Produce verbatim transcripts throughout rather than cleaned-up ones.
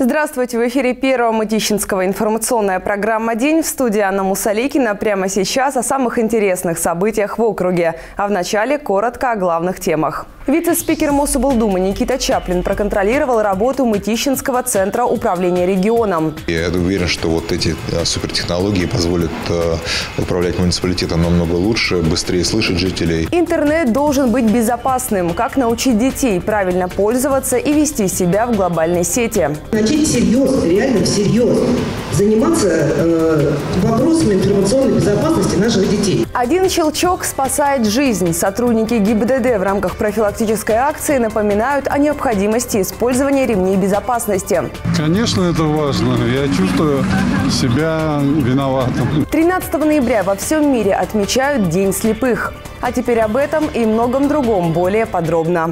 Здравствуйте! В эфире Первого Мытищинского информационная программа «День». В студии Анна Мусаликина. Прямо сейчас о самых интересных событиях в округе. А в начале коротко о главных темах. Вице-спикер Мособлдумы Никита Чаплин проконтролировал работу Мытищинского центра управления регионом. Я уверен, что вот эти супертехнологии позволят управлять муниципалитетом намного лучше, быстрее слышать жителей. Интернет должен быть безопасным. Как научить детей правильно пользоваться и вести себя в глобальной сети? Начать серьезно, реально всерьез заниматься э, вопросами информационной безопасности наших детей. Один щелчок спасает жизнь. Сотрудники ГИБДД в рамках профилактической акции напоминают о необходимости использования ремней безопасности. Конечно, это важно. Я чувствую себя виноватым. тринадцатого ноября во всем мире отмечают День слепых. А теперь об этом и многом другом более подробно.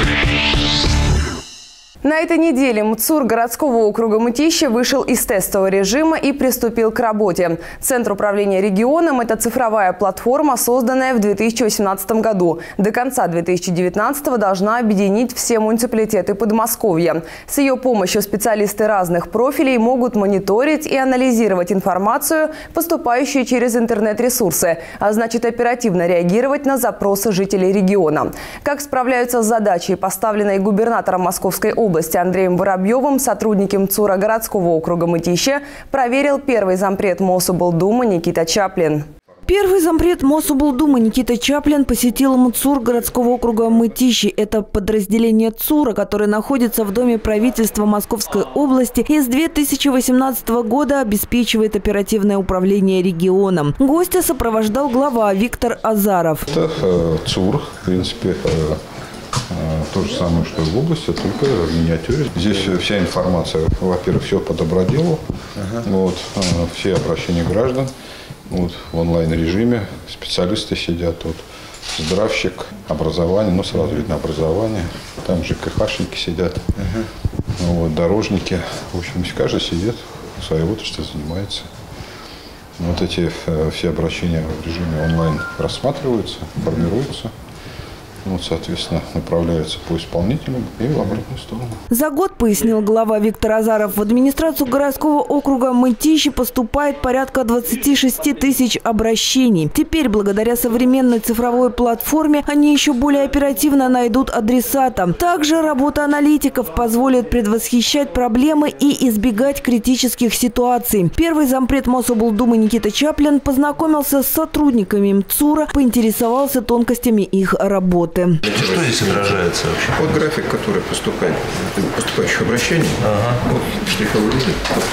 На этой неделе МЦУР городского округа Мытищи вышел из тестового режима и приступил к работе. Центр управления регионом – это цифровая платформа, созданная в две тысячи восемнадцатом году. До конца две тысячи девятнадцатого должна объединить все муниципалитеты Подмосковья. С ее помощью специалисты разных профилей могут мониторить и анализировать информацию, поступающую через интернет-ресурсы, а значит оперативно реагировать на запросы жителей региона. Как справляются с задачей, поставленной губернатором Московской области области Андреем Воробьевым, сотрудники МЦУРа городского округа Мытищи, проверил первый зампред Мособлдумы Никита Чаплин. Первый зампред Мособлдумы Никита Чаплин посетил МЦУР городского округа Мытищи. Это подразделение ЦУРа, которое находится в Доме правительства Московской области и с две тысячи восемнадцатого года обеспечивает оперативное управление регионом. Гостя сопровождал глава Виктор Азаров. Это э, ЦУР, в принципе, э, то же самое, что и в области, только в миниатюре. Здесь вся информация, во-первых, все по доброделу, ага. вот, все обращения граждан вот, в онлайн-режиме, специалисты сидят, вот, здравщик, образование, ну сразу видно образование, там же ЖКХшники сидят, ага. вот, дорожники, в общем, каждый сидит, в своей отрасли занимается. Вот эти все обращения в режиме онлайн рассматриваются, формируются. Вот, соответственно, направляются по исполнителям и в обратную сторону. За год, пояснил глава Виктор Азаров, в администрацию городского округа Мытищи поступает порядка двадцати шести тысяч обращений. Теперь, благодаря современной цифровой платформе, они еще более оперативно найдут адресата. Также работа аналитиков позволит предвосхищать проблемы и избегать критических ситуаций. Первый зампред Мособлдумы Никита Чаплин познакомился с сотрудниками МЦУРа, поинтересовался тонкостями их работы. Что здесь отражается вообще? Вот график, который поступает, поступающих обращений. Ага. Вот штриховый лист.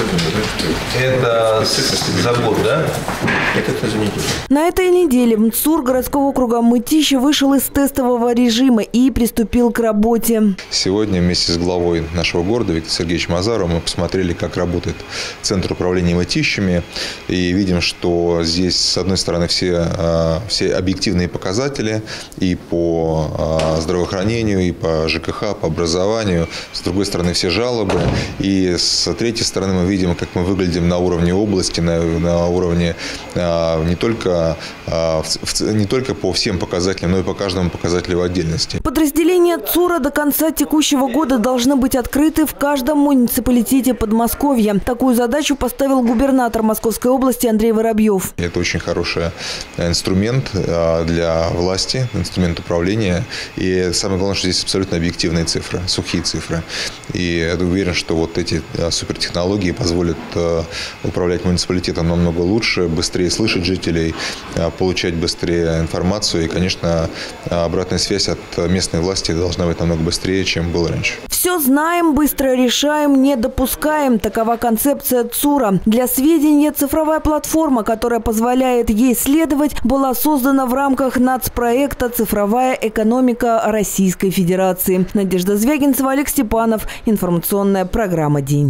Это за год, да? Это, это за неделю. На этой неделе МЦУР городского округа Мытищи вышел из тестового режима и приступил к работе. Сегодня вместе с главой нашего города Виктором Сергеевичем Азаровым мы посмотрели, как работает Центр управления Мытищами. И видим, что здесь, с одной стороны, все, все объективные показатели и по здравоохранению, и по ЖКХ, по образованию. С другой стороны, все жалобы. И с третьей стороны, мы видим, как мы выглядим на уровне области, на, на уровне а, не, только, а, в, не только по всем показателям, но и по каждому показателю в отдельности. Подразделения ЦУРа до конца текущего года должны быть открыты в каждом муниципалитете Подмосковья. Такую задачу поставил губернатор Московской области Андрей Воробьев. Это очень хороший инструмент для власти, инструмент управления. И самое главное, что здесь абсолютно объективные цифры, сухие цифры. И я уверен, что вот эти супертехнологии позволят управлять муниципалитетом намного лучше, быстрее слышать жителей, получать быстрее информацию. И, конечно, обратная связь от местной власти должна быть намного быстрее, чем было раньше. Все знаем, быстро решаем, не допускаем. Такова концепция ЦУРа. Для сведения, цифровая платформа, которая позволяет ей следовать, была создана в рамках нацпроекта «Цифровая экономика Российской Федерации». Надежда Звягинцева, Олег Степанов. Информационная программа «День».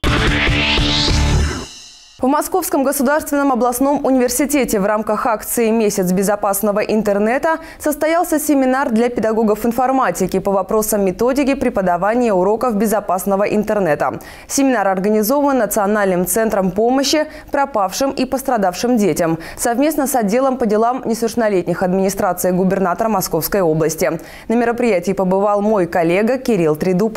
В Московском государственном областном университете в рамках акции «Месяц безопасного интернета» состоялся семинар для педагогов информатики по вопросам методики преподавания уроков безопасного интернета. Семинар организован Национальным центром помощи пропавшим и пострадавшим детям совместно с отделом по делам несовершеннолетних администрации губернатора Московской области. На мероприятии побывал мой коллега Кирилл Тридуб.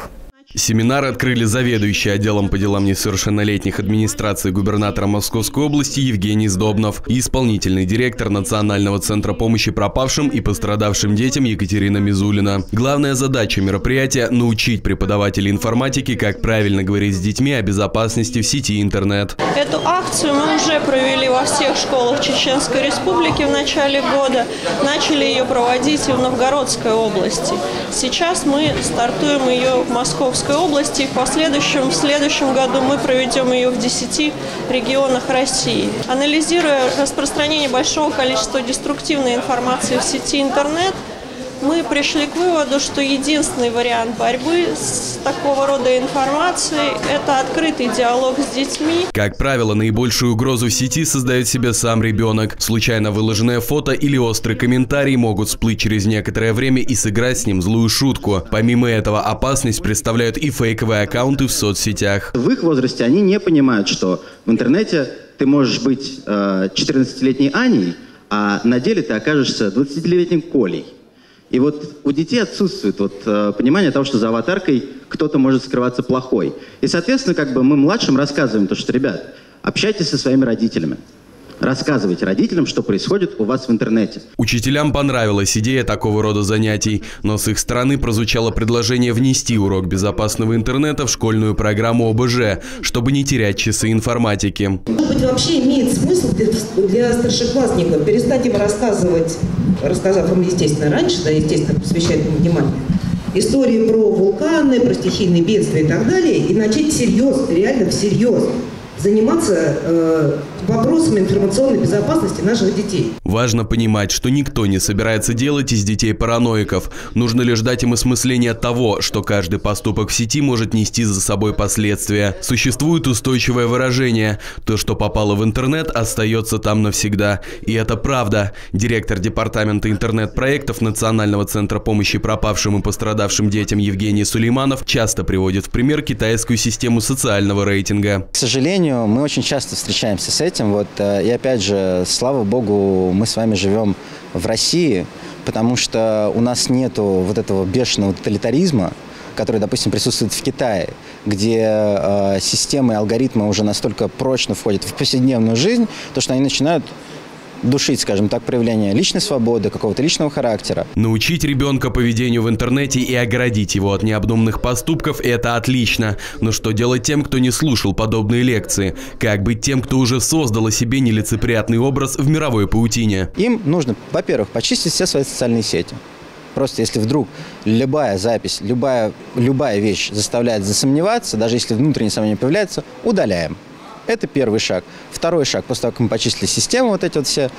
Семинар открыли заведующий отделом по делам несовершеннолетних администрации губернатора Московской области Евгений Сдобнов и исполнительный директор Национального центра помощи пропавшим и пострадавшим детям Екатерина Мизулина. Главная задача мероприятия – научить преподавателей информатики, как правильно говорить с детьми о безопасности в сети интернет. Эту акцию мы уже провели во всех школах Чеченской Республики в начале года. Начали ее проводить и в Новгородской области. Сейчас мы стартуем ее в Московской области. В последующем, в следующем году мы проведем ее в десяти регионах России. Анализируя распространение большого количества деструктивной информации в сети интернет, мы пришли к выводу, что единственный вариант борьбы с такого рода информацией – это открытый диалог с детьми. Как правило, наибольшую угрозу в сети создает себе сам ребенок. Случайно выложенное фото или острый комментарий могут всплыть через некоторое время и сыграть с ним злую шутку. Помимо этого, опасность представляют и фейковые аккаунты в соцсетях. В их возрасте они не понимают, что в интернете ты можешь быть э, четырнадцатилетней Аней, а на деле ты окажешься двадцатилетним Колей. И вот у детей отсутствует вот, э, понимание того, что за аватаркой кто-то может скрываться плохой. И, соответственно, как бы мы младшим рассказываем то, что, ребят, общайтесь со своими родителями. Рассказывайте родителям, что происходит у вас в интернете. Учителям понравилась идея такого рода занятий, но с их стороны прозвучало предложение внести урок безопасного интернета в школьную программу О Б Ж, чтобы не терять часы информатики. Может быть, вообще имеет смысл для старшеклассников перестать им рассказывать, рассказав им, естественно, раньше, да, естественно, посвящать им внимание, истории про вулканы, про стихийные бедствия и так далее, и начать всерьез, реально всерьез заниматься э, вопросами информационной безопасности наших детей. Важно понимать, что никто не собирается делать из детей параноиков. Нужно лишь дать им осмысление того, что каждый поступок в сети может нести за собой последствия. Существует устойчивое выражение: то, что попало в интернет, остается там навсегда. И это правда. Директор департамента интернет-проектов Национального центра помощи пропавшим и пострадавшим детям Евгений Сулейманов часто приводит в пример китайскую систему социального рейтинга. К сожалению, мы очень часто встречаемся с этим. Вот, и опять же, слава богу, мы с вами живем в России, потому что у нас нету вот этого бешеного тоталитаризма, который, допустим, присутствует в Китае, где э, системы и алгоритмы уже настолько прочно входят в повседневную жизнь, то что они начинают душить, скажем так, проявление личной свободы, какого-то личного характера. Научить ребенка поведению в интернете и оградить его от необдуманных поступков – это отлично. Но что делать тем, кто не слушал подобные лекции? Как быть тем, кто уже создал о себе нелицеприятный образ в мировой паутине? Им нужно, во-первых, почистить все свои социальные сети. Просто если вдруг любая запись, любая, любая вещь заставляет засомневаться, даже если внутреннее сомнение появляется, удаляем. Это первый шаг. Второй шаг, после того, как мы почистили систему, вот эти вот все,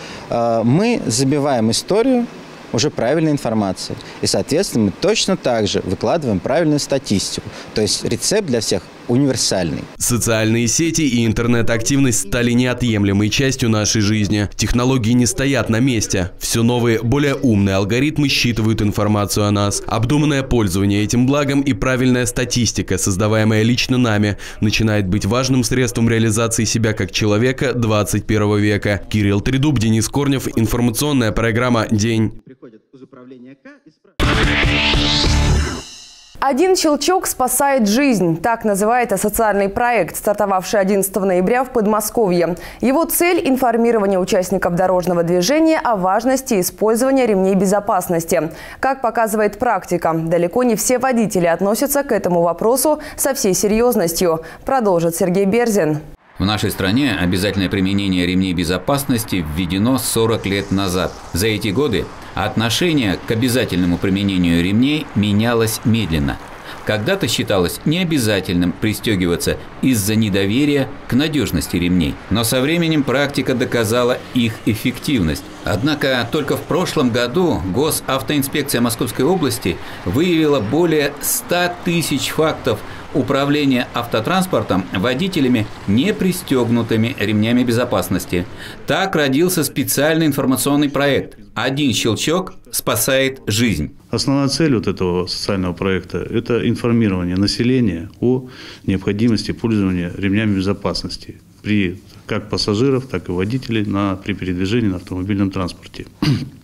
мы забиваем историю уже правильной информацией. И, соответственно, мы точно так же выкладываем правильную статистику. То есть рецепт для всех универсальный. Социальные сети и интернет-активность стали неотъемлемой частью нашей жизни. Технологии не стоят на месте. Все новые, более умные алгоритмы считывают информацию о нас. Обдуманное пользование этим благом и правильная статистика, создаваемая лично нами, начинает быть важным средством реализации себя как человека двадцать первого века. Кирилл Тридуб, Денис Корнев. Информационная программа «День». Один щелчок спасает жизнь. Так называется социальный проект, стартовавший одиннадцатого ноября в Подмосковье. Его цель – информирование участников дорожного движения о важности использования ремней безопасности. Как показывает практика, далеко не все водители относятся к этому вопросу со всей серьезностью. Продолжит Сергей Берзин. В нашей стране обязательное применение ремней безопасности введено сорок лет назад. За эти годы отношение к обязательному применению ремней менялось медленно. Когда-то считалось необязательным пристегиваться из-за недоверия к надежности ремней. Но со временем практика доказала их эффективность. Однако только в прошлом году Госавтоинспекция Московской области выявила более ста тысяч фактов управления автотранспортом водителями, не пристегнутыми ремнями безопасности. Так родился специальный информационный проект «Один щелчок спасает жизнь». Основная цель вот этого социального проекта – это информирование населения о необходимости пользования ремнями безопасности при как пассажиров, так и водителей на, при передвижении на автомобильном транспорте.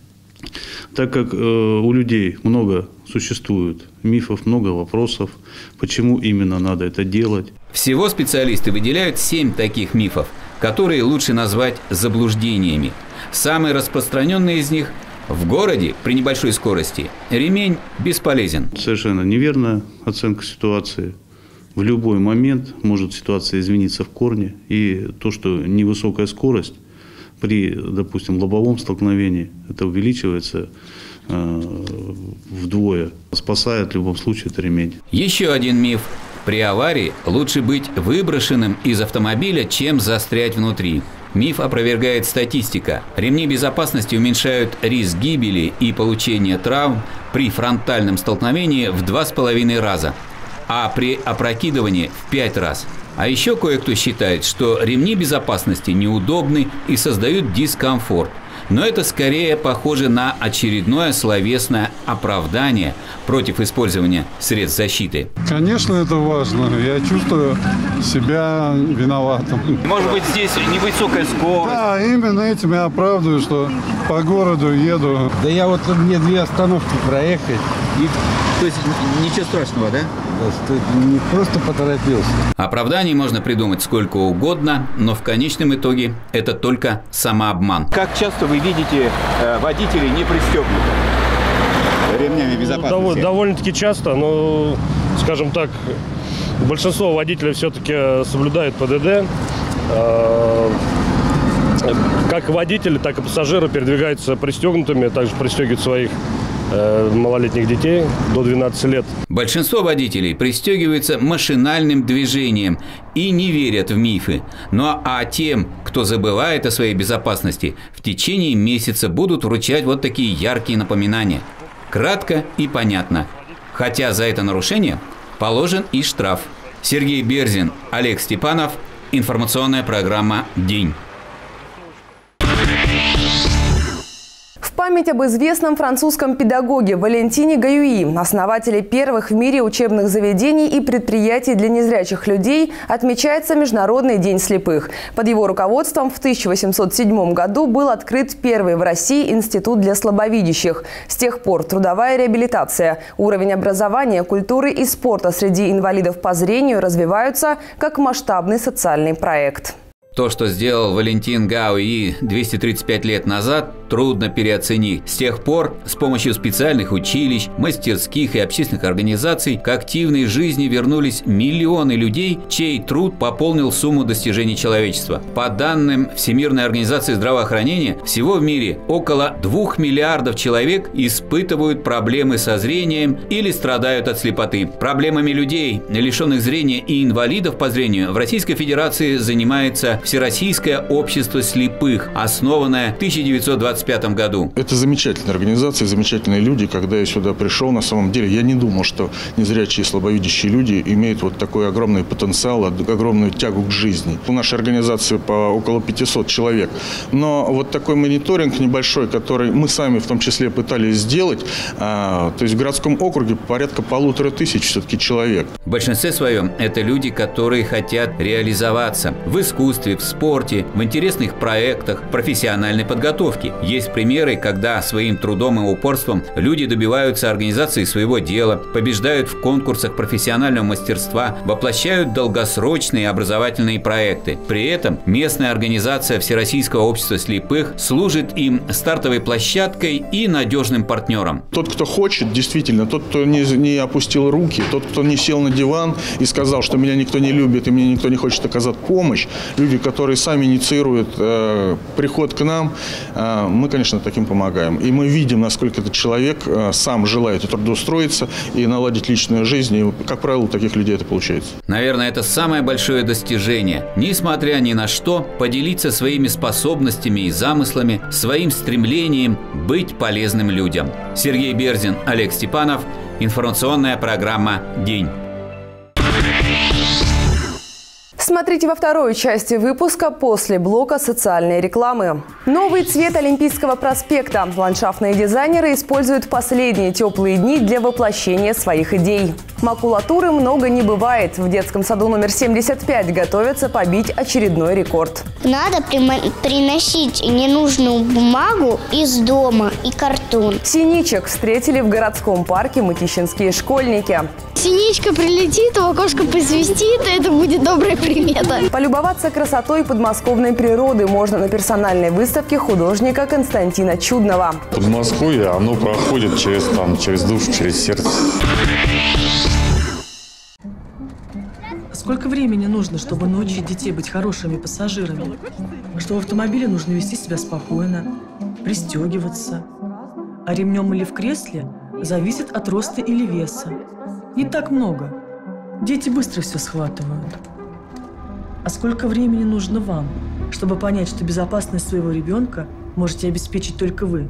Так как э, у людей много существует мифов, много вопросов, почему именно надо это делать. Всего специалисты выделяют семь таких мифов, которые лучше назвать заблуждениями. Самый распространенный из них – в городе при небольшой скорости ремень бесполезен. Совершенно неверная оценка ситуации. В любой момент может ситуация измениться в корне. И то, что невысокая скорость при, допустим, лобовом столкновении, это увеличивается э, вдвое. Спасает в любом случае это ремень. Еще один миф. При аварии лучше быть выброшенным из автомобиля, чем застрять внутри. Миф опровергает статистика. Ремни безопасности уменьшают риск гибели и получения травм при фронтальном столкновении в два с половиной раза, а при опрокидывании в пять раз. А еще кое-кто считает, что ремни безопасности неудобны и создают дискомфорт. Но это скорее похоже на очередное словесное оправдание против использования средств защиты. Конечно, это важно. Я чувствую себя виноватым. Может быть, здесь невысокая скорость? Да, именно этим я оправдываю, что по городу еду. Да я вот мне две остановки проехать. И, то есть ничего страшного, да? Не просто поторопился. Оправданий можно придумать сколько угодно, но в конечном итоге это только самообман. Как часто вы видите э, водителей не пристегнутых ремнями безопасности? Ну, довольно-таки часто, но, скажем так, большинство водителей все-таки соблюдает ПДД. Э, как водители, так и пассажиры передвигаются пристегнутыми, также пристегивают своих малолетних детей до двенадцати лет. Большинство водителей пристегиваются машинальным движением и не верят в мифы. Ну а тем, кто забывает о своей безопасности, в течение месяца будут вручать вот такие яркие напоминания. Кратко и понятно. Хотя за это нарушение положен и штраф. Сергей Берзин, Олег Степанов. Информационная программа «День». В память об известном французском педагоге Валентине Гаюи, основателе первых в мире учебных заведений и предприятий для незрячих людей, отмечается Международный день слепых. Под его руководством в тысяча восемьсот седьмом году был открыт первый в России институт для слабовидящих. С тех пор трудовая реабилитация, уровень образования, культуры и спорта среди инвалидов по зрению развиваются как масштабный социальный проект. То, что сделал Валентин Гаюи двести тридцать пять лет назад, трудно переоценить. С тех пор с помощью специальных училищ, мастерских и общественных организаций к активной жизни вернулись миллионы людей, чей труд пополнил сумму достижений человечества. По данным Всемирной организации здравоохранения, всего в мире около двух миллиардов человек испытывают проблемы со зрением или страдают от слепоты. Проблемами людей, лишенных зрения и инвалидов по зрению в Российской Федерации занимается Всероссийское общество слепых, основанное в тысяча девятьсот двадцать пятом году. Это замечательная организация, замечательные люди. Когда я сюда пришел, на самом деле, я не думал, что незрячие и слабовидящие люди имеют вот такой огромный потенциал, огромную тягу к жизни. У нашей организации по около пятисот человек. Но вот такой мониторинг небольшой, который мы сами в том числе пытались сделать, а, то есть в городском округе порядка полутора тысяч все-таки человек. В большинстве своем это люди, которые хотят реализоваться в искусстве, в спорте, в интересных проектах, профессиональной подготовке. Есть примеры, когда своим трудом и упорством люди добиваются организации своего дела, побеждают в конкурсах профессионального мастерства, воплощают долгосрочные образовательные проекты. При этом местная организация Всероссийского общества слепых служит им стартовой площадкой и надежным партнером. Тот, кто хочет, действительно, тот, кто не, не опустил руки, тот, кто не сел на диван и сказал, что меня никто не любит и мне никто не хочет оказать помощь, люди, которые сами инициируют э, приход к нам, э, мы, конечно, таким помогаем. И мы видим, насколько этот человек э, сам желает трудоустроиться и наладить личную жизнь. И, как правило, у таких людей это получается. Наверное, это самое большое достижение. Несмотря ни на что, поделиться своими способностями и замыслами, своим стремлением быть полезным людям. Сергей Берзин, Олег Степанов. Информационная программа «День». Смотрите во второй части выпуска после блока социальной рекламы. Новый цвет Олимпийского проспекта. Ландшафтные дизайнеры используют последние теплые дни для воплощения своих идей. Макулатуры много не бывает. В детском саду номер семьдесят пять готовятся побить очередной рекорд. Надо приносить ненужную бумагу из дома и картон. Синичек встретили в городском парке мытищинские школьники. Синичка прилетит, в окошко посвистит, и это будет добрая примета. Полюбоваться красотой подмосковной природы можно на персональной выставке художника Константина Чудного. Подмосковье, оно проходит через, там, через душу, через сердце. Сколько времени нужно, чтобы научить детей быть хорошими пассажирами? Что в автомобиле нужно вести себя спокойно, пристегиваться. А ремнем или в кресле зависит от роста или веса. Не так много. Дети быстро все схватывают. А сколько времени нужно вам, чтобы понять, что безопасность своего ребенка можете обеспечить только вы?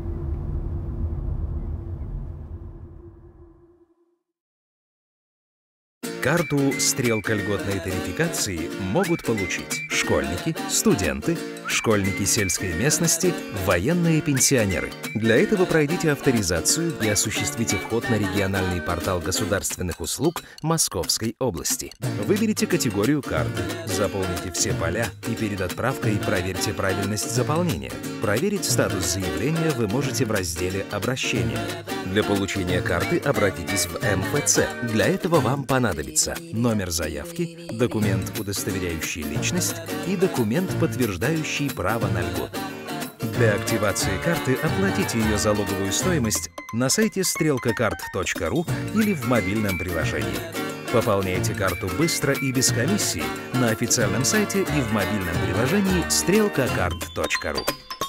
Карту «Стрелка льготной тарификации» могут получить школьники, студенты, школьники сельской местности, военные пенсионеры. Для этого пройдите авторизацию и осуществите вход на региональный портал государственных услуг Московской области. Выберите категорию карты, заполните все поля и перед отправкой проверьте правильность заполнения. Проверить статус заявления вы можете в разделе «Обращение». Для получения карты обратитесь в эм эф цэ. Для этого вам понадобится номер заявки, документ, удостоверяющий личность и документ, подтверждающий право на льготу. Для активации карты оплатите ее залоговую стоимость на сайте стрелка карт точка ру или в мобильном приложении. Пополняйте карту быстро и без комиссии на официальном сайте и в мобильном приложении стрелка карт точка ру.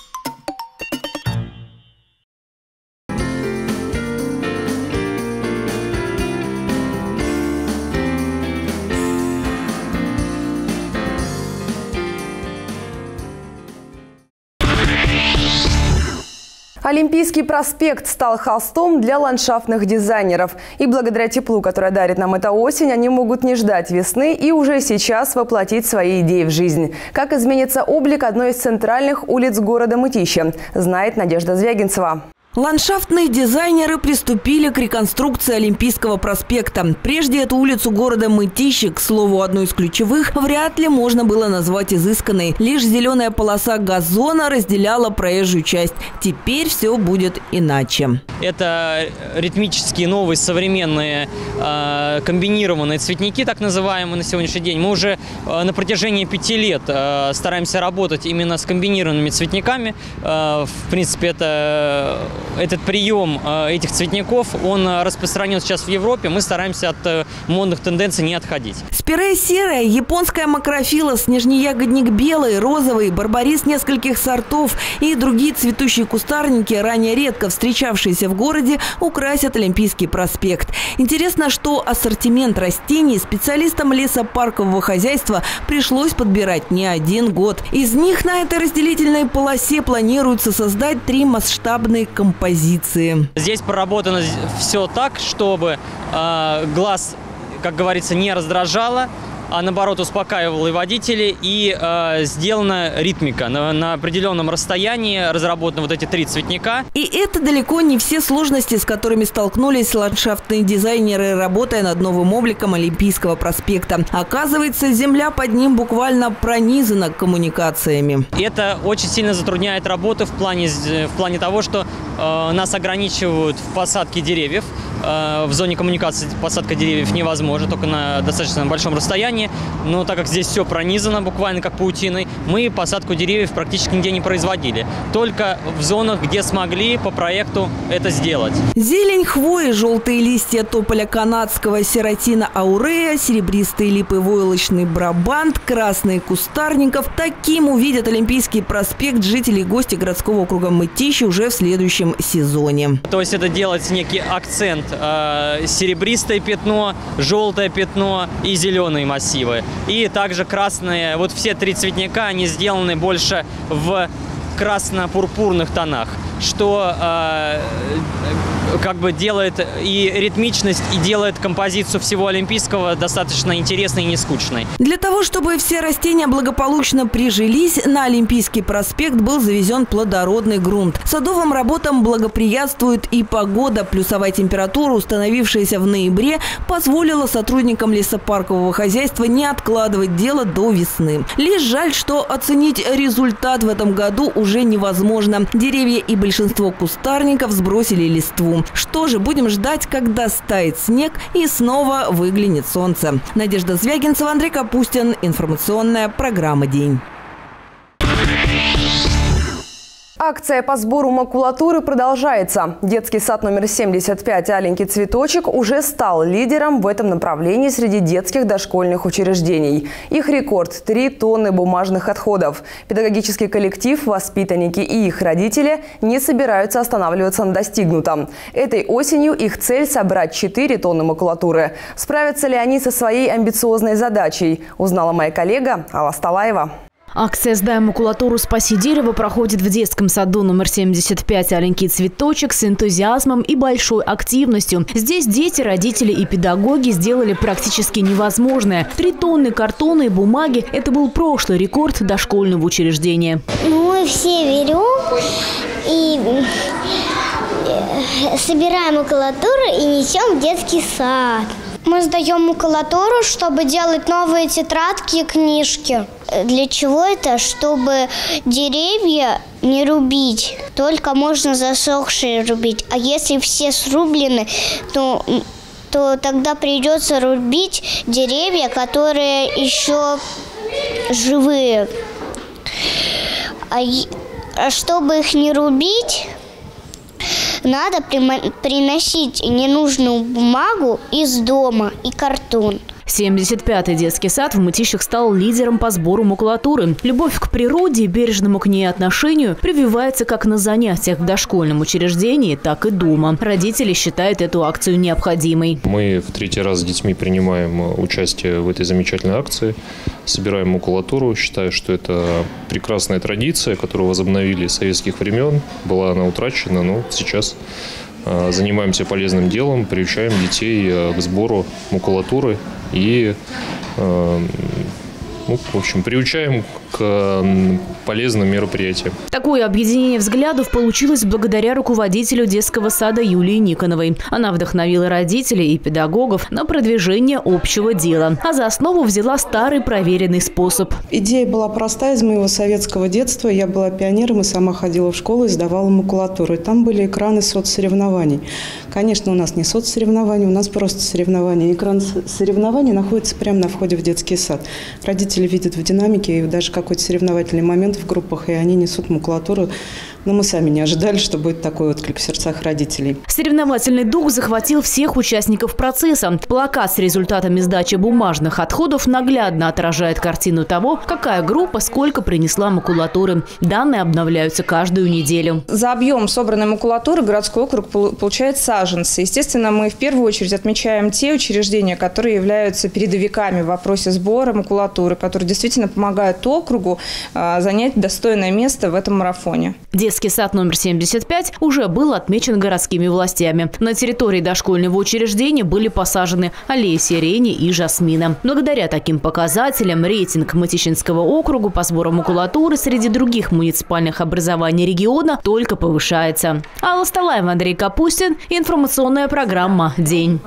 Олимпийский проспект стал холстом для ландшафтных дизайнеров. И благодаря теплу, которое дарит нам эта осень, они могут не ждать весны и уже сейчас воплотить свои идеи в жизнь. Как изменится облик одной из центральных улиц города Мытищи, знает Надежда Звягинцева. Ландшафтные дизайнеры приступили к реконструкции Олимпийского проспекта. Прежде эту улицу города Мытищи, к слову, одну из ключевых, вряд ли можно было назвать изысканной. Лишь зеленая полоса газона разделяла проезжую часть. Теперь все будет иначе. Это ритмические, новые, современные, э, комбинированные цветники, так называемые, на сегодняшний день. Мы уже э, на протяжении пяти лет э, стараемся работать именно с комбинированными цветниками. Э, в принципе, это... Этот прием э, этих цветников, он распространен сейчас в Европе. Мы стараемся от э, модных тенденций не отходить. Спирей серая, японская макрофила, снежноягодник белый, розовый, барбарис нескольких сортов и другие цветущие кустарники, ранее редко встречавшиеся в городе, украсят Олимпийский проспект. Интересно, что ассортимент растений специалистам лесопаркового хозяйства пришлось подбирать не один год. Из них на этой разделительной полосе планируется создать три масштабные композиции. Позиции. Здесь проработано все так, чтобы э, глаз, как говорится, не раздражало, а наоборот успокаивало и водителей, и э, сделана ритмика. На, на определенном расстоянии разработаны вот эти три цветника. И это далеко не все сложности, с которыми столкнулись ландшафтные дизайнеры, работая над новым обликом Олимпийского проспекта. Оказывается, земля под ним буквально пронизана коммуникациями. Это очень сильно затрудняет работу в плане, в плане того, что э, нас ограничивают в посадке деревьев. Э, в зоне коммуникации посадка деревьев невозможна, только на достаточно большом расстоянии. Но так как здесь все пронизано буквально как паутиной, мы посадку деревьев практически нигде не производили. Только в зонах, где смогли по проекту это сделать. Зелень хвои, желтые листья тополя канадского, серотина аурея, серебристые липы войлочный брабант, красные кустарников. Таким увидят Олимпийский проспект жители и гости городского округа Мытищи уже в следующем сезоне. То есть это делать некий акцент. Э, серебристое пятно, желтое пятно и зеленые массивы. И также красные, вот все три цветника, они сделаны больше в красно-пурпурных тонах. что э, как бы делает и ритмичность, и делает композицию всего Олимпийского достаточно интересной и не скучной. Для того, чтобы все растения благополучно прижились, на Олимпийский проспект был завезен плодородный грунт. Садовым работам благоприятствует и погода. Плюсовая температура, установившаяся в ноябре, позволила сотрудникам лесопаркового хозяйства не откладывать дело до весны. Лишь жаль, что оценить результат в этом году уже невозможно. Деревья и большинство кустарников сбросили листву. Что же, будем ждать, когда стает снег и снова выглянет солнце. Надежда Звягинцева, Андрей Капустин. Информационная программа «День». Акция по сбору макулатуры продолжается. Детский сад номер семьдесят пять «Аленький цветочек» уже стал лидером в этом направлении среди детских дошкольных учреждений. Их рекорд – три тонны бумажных отходов. Педагогический коллектив, воспитанники и их родители не собираются останавливаться на достигнутом. Этой осенью их цель – собрать четыре тонны макулатуры. Справятся ли они со своей амбициозной задачей, узнала моя коллега Алла Сталаева. Акция «Сдай макулатуру, спаси дерево» проходит в детском саду номер семьдесят пять «Аленький цветочек» с энтузиазмом и большой активностью. Здесь дети, родители и педагоги сделали практически невозможное. Три тонны картона и бумаги – это был прошлый рекорд дошкольного учреждения. Мы все берем и собираем макулатуру и несем в детский сад. Мы сдаем макулатуру, чтобы делать новые тетрадки и книжки. Для чего это? Чтобы деревья не рубить. Только можно засохшие рубить. А если все срублены, то, то тогда придется рубить деревья, которые еще живые. А, а чтобы их не рубить, надо приносить ненужную бумагу из дома и картон. семьдесят пятый детский сад в Мытищах стал лидером по сбору макулатуры. Любовь к природе и бережному к ней отношению прививается как на занятиях в дошкольном учреждении, так и дома. Родители считают эту акцию необходимой. Мы в третий раз с детьми принимаем участие в этой замечательной акции. Собираем макулатуру. Считаю, что это прекрасная традиция, которую возобновили с советских времен. Была она утрачена, но сейчас занимаемся полезным делом, приучаем детей к сбору макулатуры и, ну, в общем, приучаем к полезным мероприятиям. Такое объединение взглядов получилось благодаря руководителю детского сада Юлии Никоновой. Она вдохновила родителей и педагогов на продвижение общего дела, а за основу взяла старый проверенный способ. Идея была простая из моего советского детства. Я была пионером и сама ходила в школу и сдавала макулатуру. И там были экраны соцсоревнований. Конечно, у нас не соцсоревнования, у нас просто соревнования. Экран соревнований находится прямо на входе в детский сад. Родители видят в динамике и даже какой-то соревновательный момент в группах, и они несут макулатуру. Но мы сами не ожидали, что будет такой отклик в сердцах родителей. Соревновательный дух захватил всех участников процесса. Плакат с результатами сдачи бумажных отходов наглядно отражает картину того, какая группа сколько принесла макулатуры. Данные обновляются каждую неделю. За объем собранной макулатуры городской округ получает саженцы. Естественно, мы в первую очередь отмечаем те учреждения, которые являются передовиками в вопросе сбора макулатуры, которые действительно помогают округу занять достойное место в этом марафоне. Детский сад номер семьдесят пять уже был отмечен городскими властями. На территории дошкольного учреждения были посажены аллеи сирени и жасмина. Благодаря таким показателям рейтинг Мытищинского округа по сбору макулатуры среди других муниципальных образований региона только повышается. Алла Сталаева, Андрей Капустин. Информационная программа «День».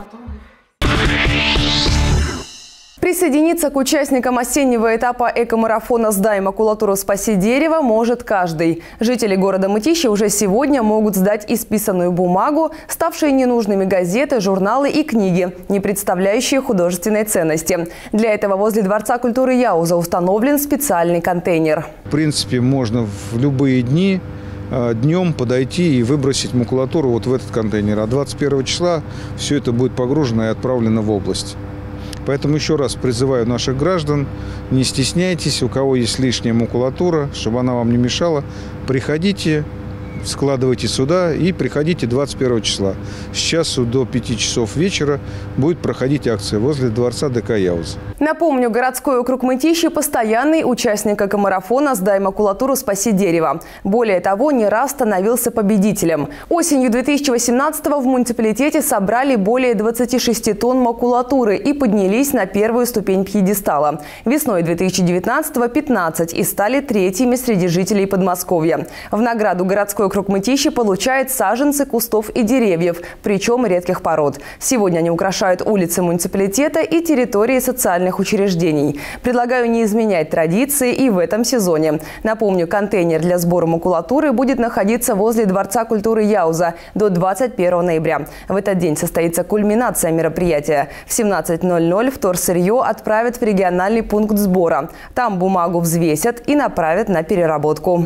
Присоединиться к участникам осеннего этапа экомарафона «Сдай макулатуру, спаси дерево» может каждый. Жители города Мытищи уже сегодня могут сдать исписанную бумагу, ставшие ненужными газеты, журналы и книги, не представляющие художественной ценности. Для этого возле Дворца культуры Яуза установлен специальный контейнер. В принципе, можно в любые дни днем подойти и выбросить макулатуру вот в этот контейнер. А двадцать первого числа все это будет погружено и отправлено в область. Поэтому еще раз призываю наших граждан, не стесняйтесь, у кого есть лишняя макулатура, чтобы она вам не мешала, приходите, складывайте сюда и приходите двадцать первого числа. С часу до пяти часов вечера будет проходить акция возле дворца ДК Яуза. Напомню, городской округ Мытищи – постоянный участник экомарафона «Сдай макулатуру, спаси дерево». Более того, не раз становился победителем. Осенью две тысячи восемнадцатого в муниципалитете собрали более двадцати шести тонн макулатуры и поднялись на первую ступень пьедестала. Весной две тысячи девятнадцатого – пятнадцать и стали третьими среди жителей Подмосковья. В награду городской округ Мытищи получает саженцы кустов и деревьев, причем редких пород. Сегодня они украшают улицы муниципалитета и территории социальных учреждений. Предлагаю не изменять традиции и в этом сезоне. Напомню, контейнер для сбора макулатуры будет находиться возле Дворца культуры Яуза до двадцать первого ноября. В этот день состоится кульминация мероприятия. В семнадцать ноль ноль вторсырье отправят в региональный пункт сбора. Там бумагу взвесят и направят на переработку.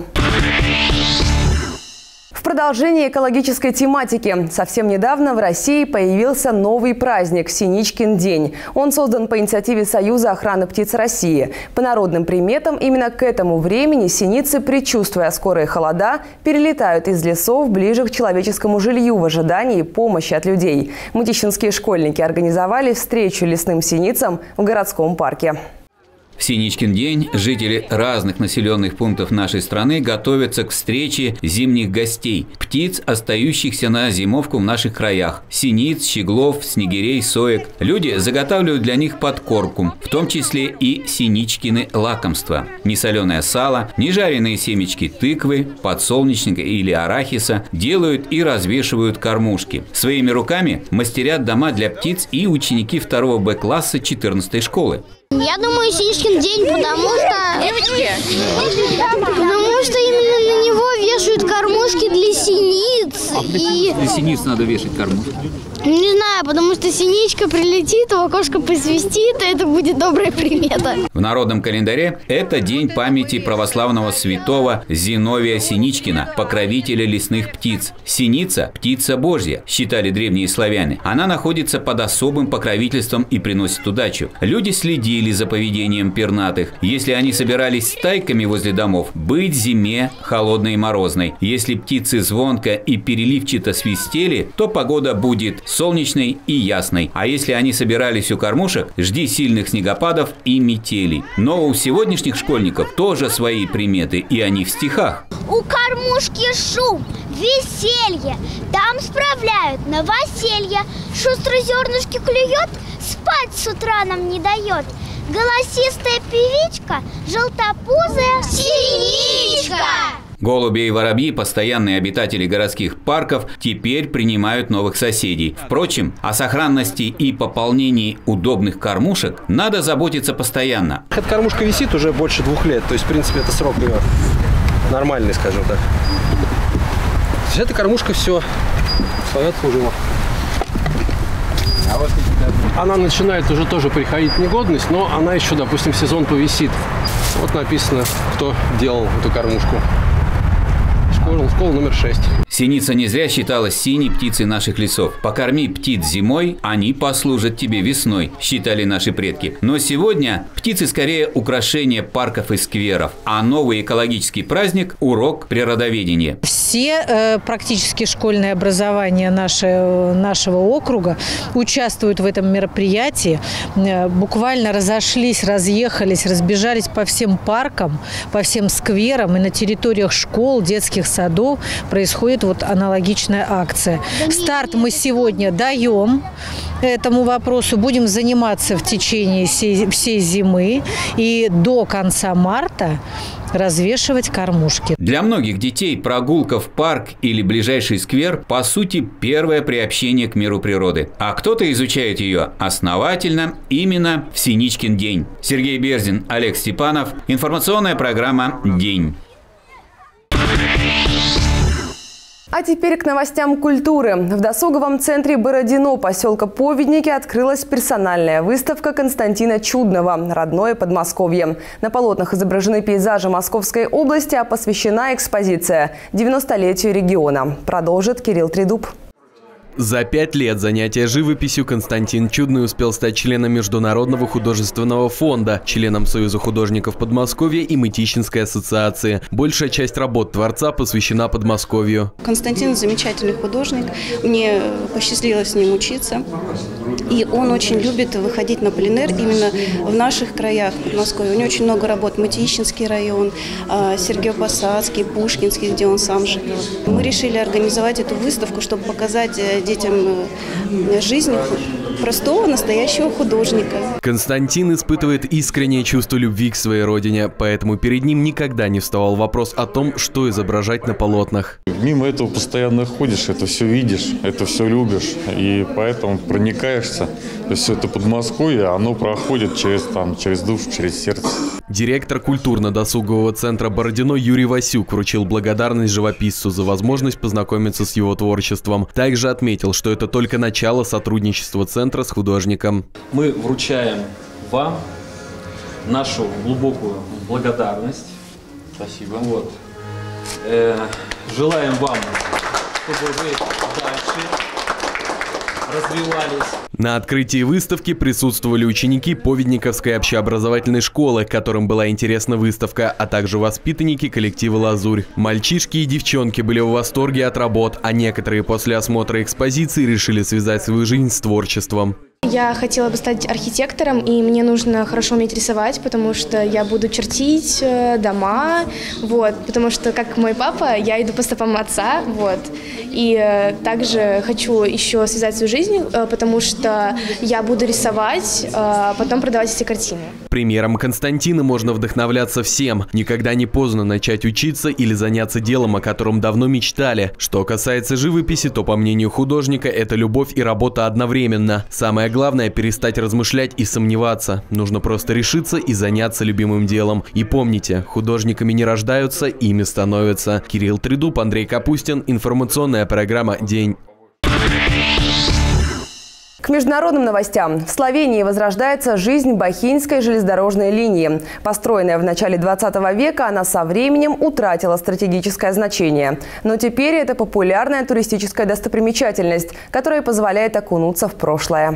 В продолжении экологической тематики. Совсем недавно в России появился новый праздник – Синичкин день. Он создан по инициативе Союза охраны птиц России. По народным приметам, именно к этому времени синицы, предчувствуя скорые холода, перелетают из лесов ближе к человеческому жилью в ожидании помощи от людей. Мытищинские школьники организовали встречу лесным синицам в городском парке. В Синичкин день жители разных населенных пунктов нашей страны готовятся к встрече зимних гостей – птиц, остающихся на зимовку в наших краях – синиц, щеглов, снегирей, соек. Люди заготавливают для них подкормку, в том числе и синичкины лакомства. Не соленое сало, не жареные семечки тыквы, подсолнечника или арахиса делают и развешивают кормушки. Своими руками мастерят дома для птиц и ученики второго Б класса четырнадцатой школы. Я думаю, Синичкин день, потому что, потому что именно на него вешают кормушки для синиц. И... Для синиц надо вешать кормушки. Не знаю, потому что синичка прилетит, в окошко посвистит, и это будет добрая примета. В народном календаре это день памяти православного святого Зиновия Синичкина, покровителя лесных птиц. Синица – птица Божья, считали древние славяне. Она находится под особым покровительством и приносит удачу. Люди следили за поведением пернатых. Если они собирались стайками возле домов, быть зиме холодной и морозной. Если птицы звонко и переливчато свистели, то погода будет солнечной и ясной. А если они собирались у кормушек, жди сильных снегопадов и метелей. Но у сегодняшних школьников тоже свои приметы, и они в стихах. У кормушки шум, веселье, там справляют новоселье. Шустро зернышки клюет, спать с утра нам не дает. Голосистая певичка, желтопузая синичка. Голуби и воробьи, постоянные обитатели городских парков, теперь принимают новых соседей. Впрочем, о сохранности и пополнении удобных кормушек надо заботиться постоянно. Эта кормушка висит уже больше двух лет, то есть, в принципе, это срок ее нормальный, скажем так. То есть, эта кормушка все свое отслужила. Она начинает уже тоже приходить в негодность, но она еще, допустим, сезон повисит. Вот написано, кто делал эту кормушку. Школа, школа номер шесть. Синица не зря считалась синей птицей наших лесов. Покорми птиц зимой, они послужат тебе весной, считали наши предки. Но сегодня птицы скорее украшение парков и скверов, а новый экологический праздник – урок природоведения. Все э, практически школьное образование наше, нашего округа участвуют в этом мероприятии. Э, буквально разошлись, разъехались, разбежались по всем паркам, по всем скверам, и на территориях школ, детских садов происходит вот аналогичная акция. Старт мы сегодня даем этому вопросу. Будем заниматься в течение всей, всей зимы и до конца марта развешивать кормушки. Для многих детей прогулка в парк или ближайший сквер по сути первое приобщение к миру природы. А кто-то изучает ее основательно именно в Синичкин день. Сергей Берзин, Олег Степанов. Информационная программа «День». А теперь к новостям культуры. В досуговом центре Бородино, поселка Поведники, открылась персональная выставка Константина Чудного «Родное Подмосковье». На полотнах изображены пейзажи Московской области, а посвящена экспозиция девяностолетию региона. Продолжит Кирилл Тридуб. За пять лет занятия живописью Константин Чудный успел стать членом Международного художественного фонда, членом Союза художников Подмосковья и Мытищинской ассоциации. Большая часть работ творца посвящена Подмосковью. Константин замечательный художник. Мне посчастливилось с ним учиться. И он очень любит выходить на пленэр именно в наших краях Подмосковья. У него очень много работ. Мытищинский район, Сергиево-Посадский, Пушкинский, где он сам живет. Мы решили организовать эту выставку, чтобы показать детям жизнь простого, настоящего художника. Константин испытывает искреннее чувство любви к своей родине, поэтому перед ним никогда не вставал вопрос о том, что изображать на полотнах. Мимо этого постоянно ходишь, это все видишь, это все любишь, и поэтому проникаешься. То есть все это Подмосковье, оно проходит через, там, через душу, через сердце. Директор культурно-досугового центра «Бородино» Юрий Васюк вручил благодарность живописцу за возможность познакомиться с его творчеством. Также отметил, что это только начало сотрудничества центра с художником. Мы вручаем вам нашу глубокую благодарность. Спасибо. Вот. Э, желаем вам, чтобы вы дальше развивались. На открытии выставки присутствовали ученики Поведниковской общеобразовательной школы, которым была интересна выставка, а также воспитанники коллектива «Лазурь». Мальчишки и девчонки были в восторге от работ, а некоторые после осмотра экспозиции решили связать свою жизнь с творчеством. Я хотела бы стать архитектором, и мне нужно хорошо уметь рисовать, потому что я буду чертить дома, вот, потому что, как мой папа, я иду по стопам отца, вот. И также хочу еще связать свою жизнь, потому что я буду рисовать, а потом продавать эти картины. Примером Константина можно вдохновляться всем. Никогда не поздно начать учиться или заняться делом, о котором давно мечтали. Что касается живописи, то, по мнению художника, это любовь и работа одновременно. Самое главное – перестать размышлять и сомневаться. Нужно просто решиться и заняться любимым делом. И помните, художниками не рождаются, ими становятся. Кирилл Тридуб, Андрей Капустин. Информационная программа «День». К международным новостям. В Словении возрождается жизнь Бохинской железнодорожной линии. Построенная в начале двадцатого века, она со временем утратила стратегическое значение. Но теперь это популярная туристическая достопримечательность, которая позволяет окунуться в прошлое.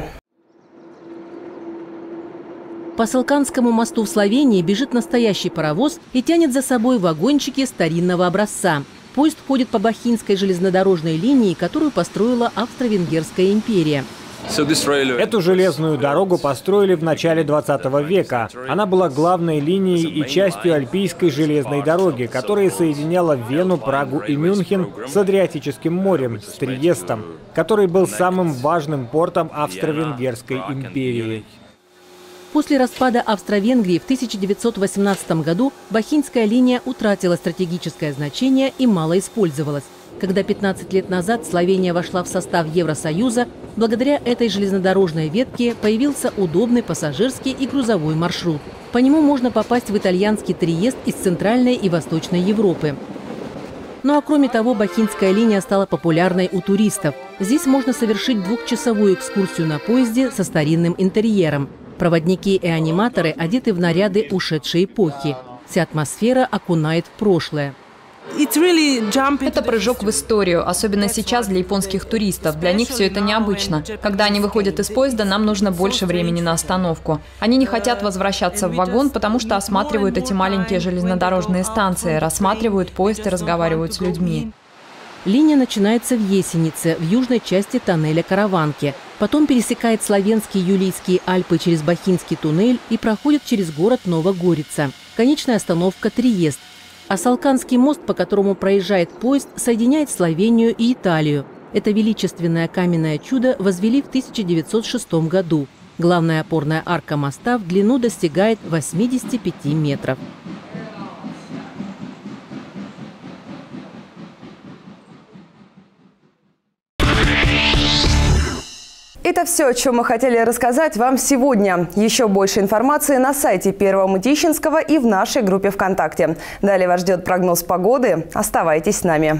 По Салканскому мосту в Словении бежит настоящий паровоз и тянет за собой вагончики старинного образца. Поезд ходит по Бохинской железнодорожной линии, которую построила Австро-Венгерская империя. Эту железную дорогу построили в начале двадцатого века. Она была главной линией и частью Альпийской железной дороги, которая соединяла Вену, Прагу и Мюнхен с Адриатическим морем, с Триестом, который был самым важным портом Австро-Венгерской империи. После распада Австро-Венгрии в тысяча девятьсот восемнадцатом году Бохинская линия утратила стратегическое значение и мало использовалась. Когда пятнадцать лет назад Словения вошла в состав Евросоюза, благодаря этой железнодорожной ветке появился удобный пассажирский и грузовой маршрут. По нему можно попасть в итальянский Триест из Центральной и Восточной Европы. Ну а кроме того, Бохинская линия стала популярной у туристов. Здесь можно совершить двухчасовую экскурсию на поезде со старинным интерьером. Проводники и аниматоры одеты в наряды ушедшей эпохи. Вся атмосфера окунает в прошлое. Это прыжок в историю, особенно сейчас для японских туристов. Для них все это необычно. Когда они выходят из поезда, нам нужно больше времени на остановку. Они не хотят возвращаться в вагон, потому что осматривают эти маленькие железнодорожные станции, рассматривают поезд и разговаривают с людьми. Линия начинается в Есенице, в южной части тоннеля Караванки. Потом пересекает Словенские Юлийские Альпы через Бохинский туннель и проходит через город Новогорица. Конечная остановка Триест. А Салканский мост, по которому проезжает поезд, соединяет Словению и Италию. Это величественное каменное чудо возвели в тысяча девятьсот шестом году. Главная опорная арка моста в длину достигает восьмидесяти пяти метров. Это все, о чем мы хотели рассказать вам сегодня. Еще больше информации на сайте Первого Мытищинского и в нашей группе ВКонтакте. Далее вас ждет прогноз погоды. Оставайтесь с нами.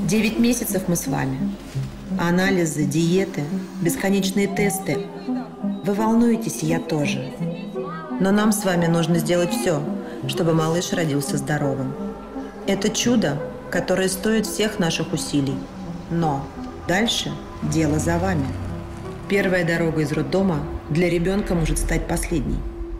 Девять месяцев мы с вами. Анализы, диеты, бесконечные тесты. Вы волнуетесь, и я тоже. Но нам с вами нужно сделать все, чтобы малыш родился здоровым. Это чудо, которое стоит всех наших усилий. Но дальше дело за вами. Первая дорога из роддома для ребенка может стать последней.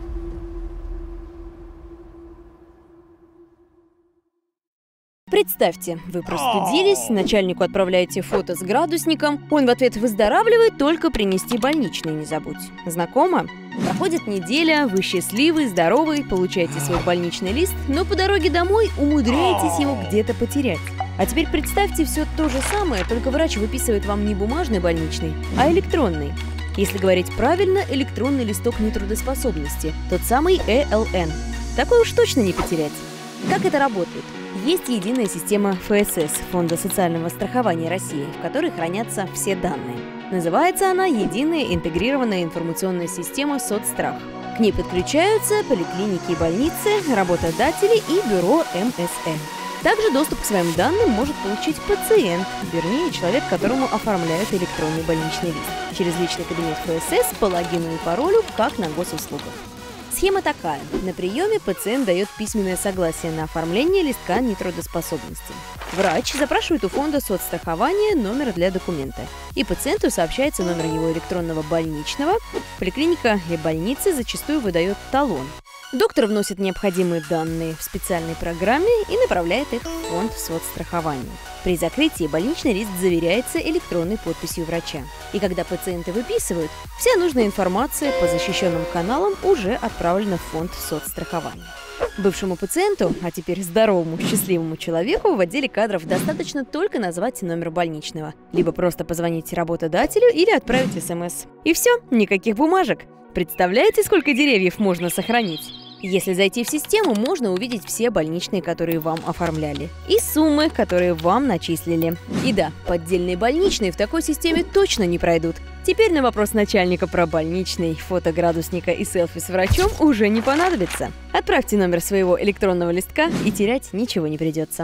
Представьте, вы простудились, начальнику отправляете фото с градусником, он в ответ выздоравливает, только принести больничный не забудь. Знакомо? Проходит неделя, вы счастливый, здоровый, получаете свой больничный лист, но по дороге домой умудряетесь его где-то потерять. А теперь представьте все то же самое, только врач выписывает вам не бумажный больничный, а электронный. Если говорить правильно, электронный листок нетрудоспособности, тот самый э эл эн. Такой уж точно не потерять. Как это работает? Есть единая система эф эс эс – Фонда социального страхования России, в которой хранятся все данные. Называется она «Единая интегрированная информационная система соцстрах». К ней подключаются поликлиники и больницы, работодатели и бюро эм эс эн. Также доступ к своим данным может получить пациент, вернее, человек, которому оформляют электронный больничный лист, через личный кабинет эф эс эс по логину и паролю, как на госуслугах. Схема такая. На приеме пациент дает письменное согласие на оформление листка нетрудоспособности. Врач запрашивает у фонда соцстрахования номер для документа. И пациенту сообщается номер его электронного больничного. Поликлиника и больница зачастую выдает талон. Доктор вносит необходимые данные в специальной программе и направляет их в фонд соцстрахования. При закрытии больничный лист заверяется электронной подписью врача. И когда пациенты выписывают, вся нужная информация по защищенным каналам уже отправлена в фонд соцстрахования. Бывшему пациенту, а теперь здоровому, счастливому человеку в отделе кадров достаточно только назвать номер больничного, либо просто позвонить работодателю или отправить смс. И все, никаких бумажек. Представляете, сколько деревьев можно сохранить? Если зайти в систему, можно увидеть все больничные, которые вам оформляли, и суммы, которые вам начислили. И да, поддельные больничные в такой системе точно не пройдут. Теперь на вопрос начальника про больничный, фото градусника и селфи с врачом уже не понадобится. Отправьте номер своего электронного листка, и терять ничего не придется.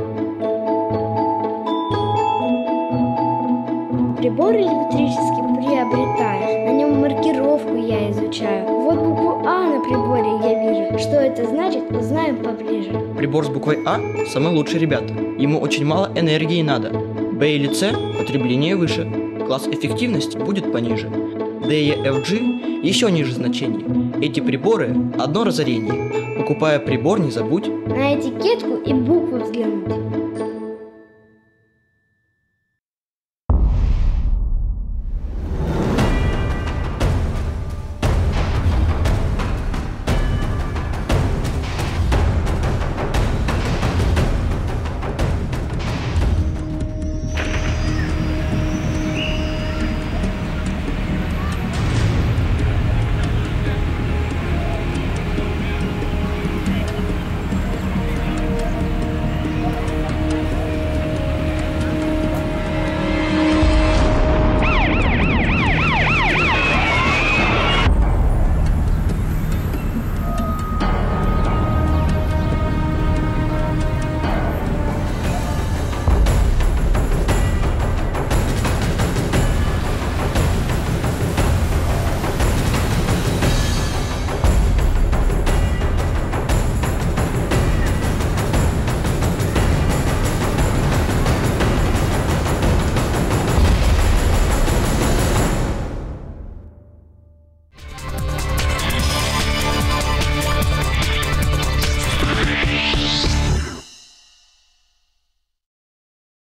Прибор электрический приобретаю, на нем маркировку я изучаю. Вот букву А на приборе я вижу. Что это значит, узнаем поближе. Прибор с буквой А самый лучший, ребята. Ему очень мало энергии надо. Б или С потребление выше, класс эффективности будет пониже. Д и эф джи еще ниже значений. Эти приборы одно разорение. Покупая прибор, не забудь на этикетку и буквы взглянуть.